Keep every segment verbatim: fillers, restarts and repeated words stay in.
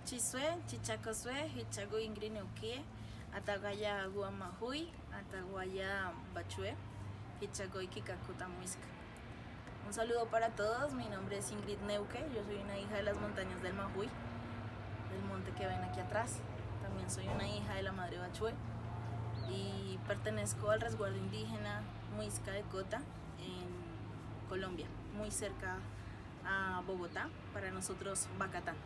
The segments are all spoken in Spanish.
Chisue, Chichacosue, Hichago Ingrid Neuquie, Atagaya Guamahui, Ataguaya Bachue, Hichagoy Kikakuta Muisca. Un saludo para todos, mi nombre es Ingrid Neuque, yo soy una hija de las montañas del Mahui, del monte que ven aquí atrás. También soy una hija de la madre Bachue y pertenezco al resguardo indígena Muisca de Cota en Colombia, muy cerca a Bogotá, para nosotros Bacatán.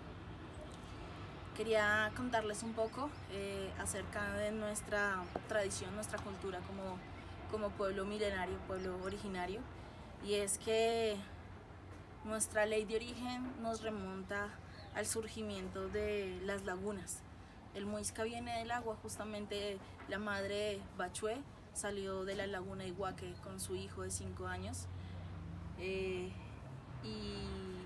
Quería contarles un poco eh, acerca de nuestra tradición, nuestra cultura como, como pueblo milenario, pueblo originario, y es que nuestra ley de origen nos remonta al surgimiento de las lagunas. El Muisca viene del agua, justamente la madre Bachue salió de la laguna Iguaque con su hijo de cinco años eh, y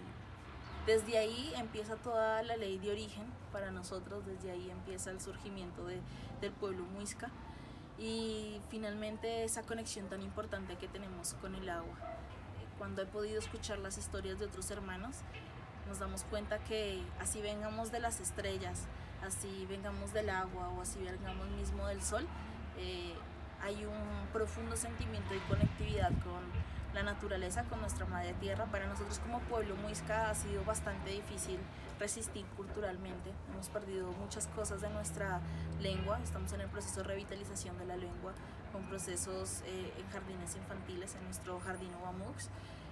desde ahí empieza toda la ley de origen para nosotros, desde ahí empieza el surgimiento de, del pueblo Muisca y finalmente esa conexión tan importante que tenemos con el agua. Cuando he podido escuchar las historias de otros hermanos, nos damos cuenta que así vengamos de las estrellas, así vengamos del agua o así vengamos mismo del sol, eh, hay un profundo sentimiento de conectividad con la naturaleza, con nuestra madre tierra. Para nosotros como pueblo Muisca ha sido bastante difícil resistir culturalmente, hemos perdido muchas cosas de nuestra lengua, estamos en el proceso de revitalización de la lengua con procesos eh, en jardines infantiles, en nuestro jardín Uamux,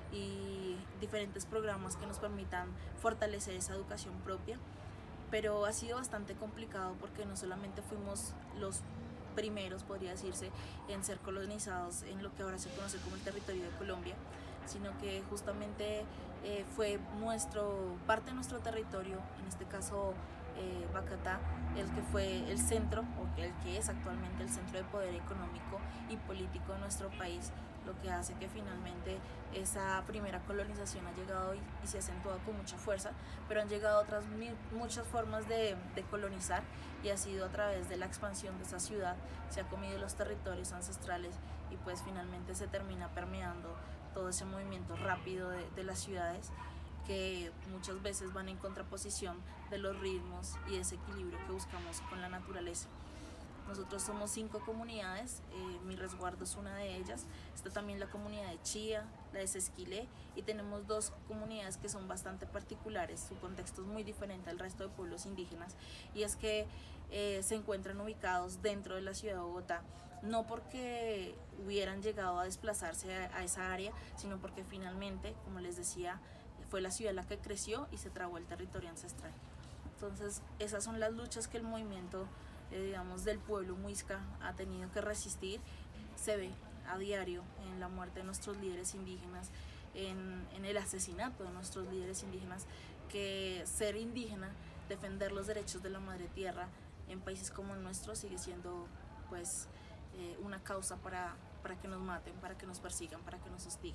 y diferentes programas que nos permitan fortalecer esa educación propia, pero ha sido bastante complicado porque no solamente fuimos los primeros, podría decirse, en ser colonizados en lo que ahora se conoce como el territorio de Colombia, sino que justamente eh, fue nuestro, parte de nuestro territorio, en este caso eh, Bacatá, el que fue el centro, o el que es actualmente el centro de poder económico y político de nuestro país, lo que hace que finalmente esa primera colonización ha llegado y, y se ha acentuado con mucha fuerza, pero han llegado otras mil, muchas formas de, de colonizar, y ha sido a través de la expansión de esa ciudad, se ha comido los territorios ancestrales y pues finalmente se termina permeando todo ese movimiento rápido de, de las ciudades, que muchas veces van en contraposición de los ritmos y ese equilibrio que buscamos con la naturaleza. Nosotros somos cinco comunidades, eh, mi resguardo es una de ellas, está también la comunidad de Chía, la de Sesquilé, y tenemos dos comunidades que son bastante particulares, su contexto es muy diferente al resto de pueblos indígenas, y es que eh, se encuentran ubicados dentro de la ciudad de Bogotá, no porque hubieran llegado a desplazarse a, a esa área, sino porque finalmente, como les decía, fue la ciudad la que creció y se tragó el territorio ancestral. Entonces esas son las luchas que el movimiento eh, digamos, del pueblo Muisca ha tenido que resistir. Se ve a diario en la muerte de nuestros líderes indígenas, en, en el asesinato de nuestros líderes indígenas, que ser indígena, defender los derechos de la madre tierra en países como el nuestro sigue siendo pues eh, una causa para, para que nos maten, para que nos persigan, para que nos hostiguen.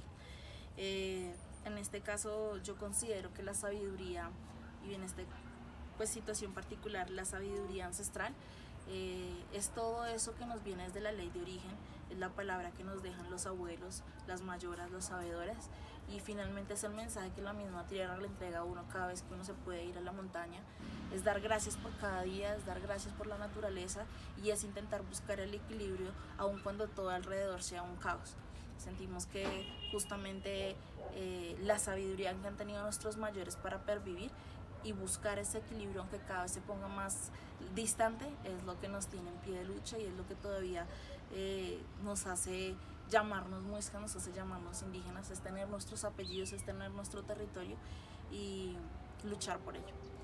Eh, en este caso yo considero que la sabiduría, y en esta pues, situación particular la sabiduría ancestral, eh, es todo eso que nos viene desde la ley de origen, es la palabra que nos dejan los abuelos, las mayoras, los sabedores, y finalmente es el mensaje que la misma tierra le entrega a uno cada vez que uno se puede ir a la montaña, es dar gracias por cada día, es dar gracias por la naturaleza, y es intentar buscar el equilibrio aun cuando todo alrededor sea un caos. Sentimos que justamente eh, la sabiduría que han tenido nuestros mayores para pervivir y buscar ese equilibrio, aunque cada vez se ponga más distante, es lo que nos tiene en pie de lucha y es lo que todavía eh, nos hace llamarnos muiscas, nos hace llamarnos indígenas, es tener nuestros apellidos, es tener nuestro territorio y luchar por ello.